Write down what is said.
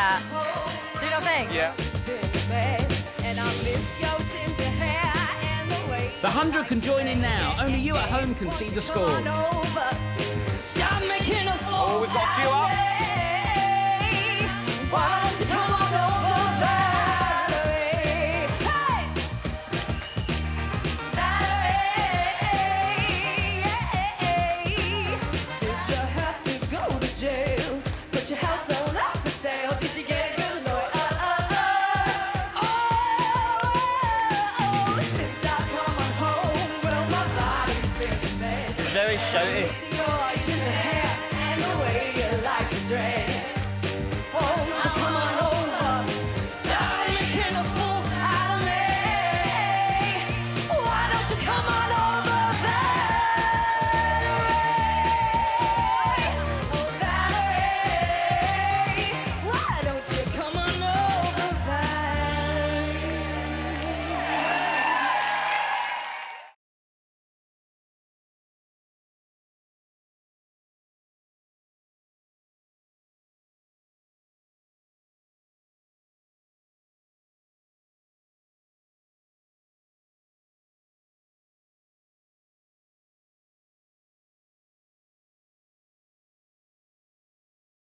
that. Do you not think? Yeah. The 100 can join in now. Only you at home can see the scores. Oh, we've got a few up. Why don't you come on over, Valerie? Hey! Valerie! Did you have to go to jail? Put your house on up for sale. Did you get a good lawyer? Since I come on home, well, my body's been a mess. Very shouty. Your ginger hair and the way you like to dress.